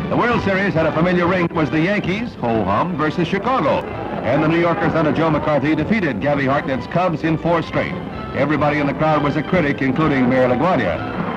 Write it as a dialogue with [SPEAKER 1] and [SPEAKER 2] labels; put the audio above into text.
[SPEAKER 1] The World Series had a familiar ring. It was the Yankees, ho-hum, versus Chicago. And the New Yorkers under Joe McCarthy defeated Gabby Hartnett's Cubs in 4 straight. Everybody in the crowd was a critic, including Mayor LaGuardia.